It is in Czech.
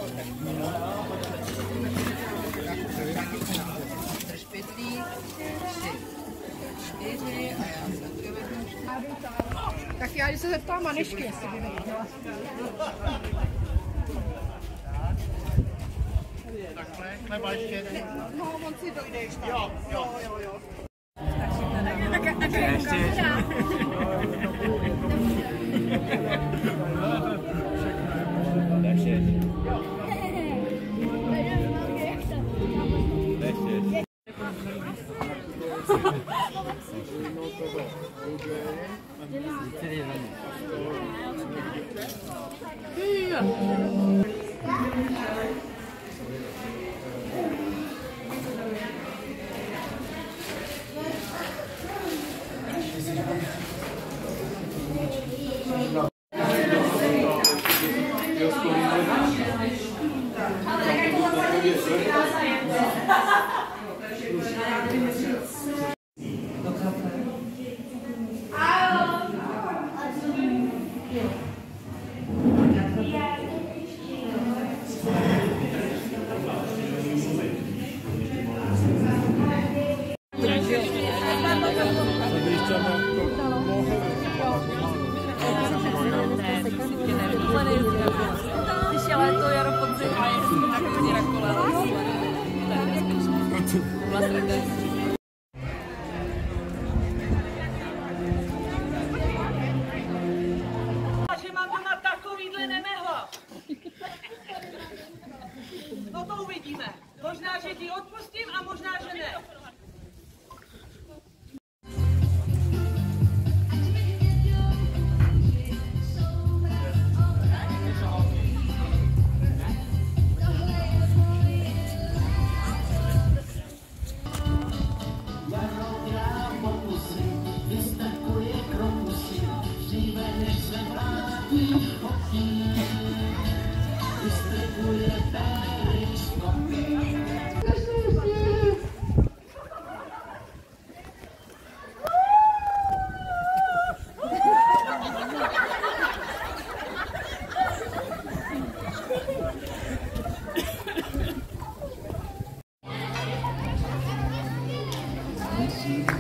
Tak já se zeptám Manešky, jestli by neviděla. Takhle, nebo ještě? No, on si dojde ještě. Jo. Tak ještě. Když je léto, jaro, podzim a jezdím na koni na kole. Byla sranda. Že mám doma takovýhle nemehla. No to uvidíme. Možná, že ti odpustím a možná, že ne. Thank you.